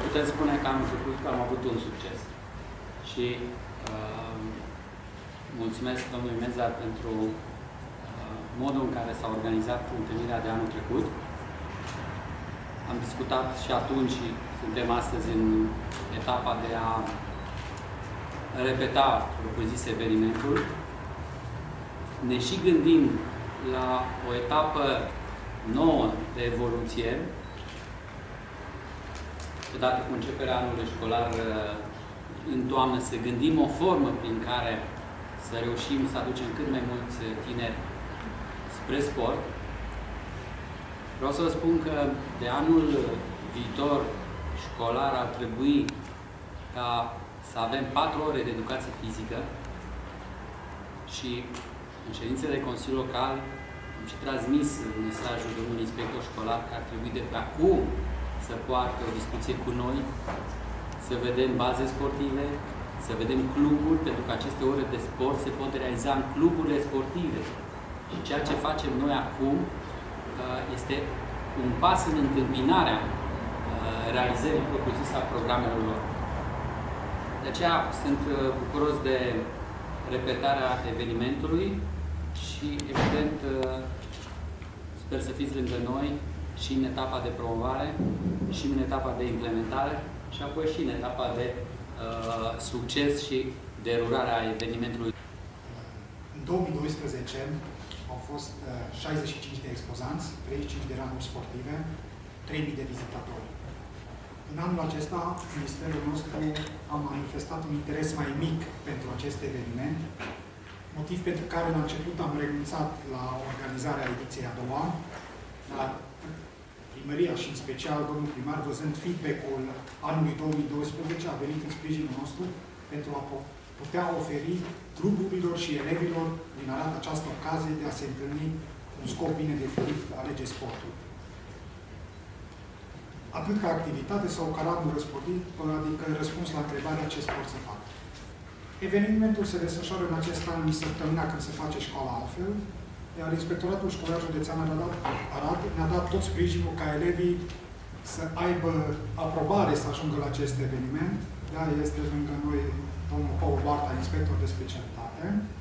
putem spune că anul trecut am avut un succes. Și mulțumesc domnului Mezar pentru modul în care s-a organizat întâlnirea de anul trecut. Am discutat și atunci și suntem astăzi în etapa de a repeta propriu-zis evenimentul. Ne și gândim la o etapă nouă de evoluție. Odată cu începerea anului școlar în toamnă, să gândim o formă prin care să reușim să aducem cât mai mulți tineri spre sport. Vreau să vă spun că de anul viitor școlar ar trebui ca să avem 4 ore de educație fizică și în ședințele de Consiliu Local am și transmis mesajul domnului inspector școlar că ar trebui de pe acum să poartă o discuție cu noi, să vedem baze sportive, să vedem cluburi, pentru că aceste ore de sport se pot realiza în cluburile sportive. Și ceea ce facem noi acum este un pas în întâmpinarea realizării propriu-zise a programelor lor. De aceea sunt bucuros de repetarea evenimentului și, evident, sper să fiți lângă noi și în etapa de promovare, și în etapa de implementare, și apoi și în etapa de succes și derularea evenimentului. În 2012 au fost 65 de expozanți, 35 de ramuri sportive, 3.000 de vizitatori. În anul acesta, Ministerul nostru a manifestat un interes mai mic pentru acest eveniment, motiv pentru care la început am renunțat la organizarea ediției a doua, dar primăria și în special domnul primar, văzând feedback-ul anului 2012, a venit în sprijinul nostru pentru a putea oferi grupurilor și elevilor din Arad această ocazie de a se întâlni cu un scop bine definit, alege sportul. Atât ca activitate sau ca radul răspundit, adică răspuns la întrebarea ce sport să fac. Evenimentul se desfășoară în acest an în săptămâna când se face școala altfel, iar Inspectoratul Școlar Județean Arad ne-a dat tot sprijinul ca elevii să aibă aprobare să ajungă la acest eveniment. Da, este lângă noi domnul Paul Barta, inspector de specialitate.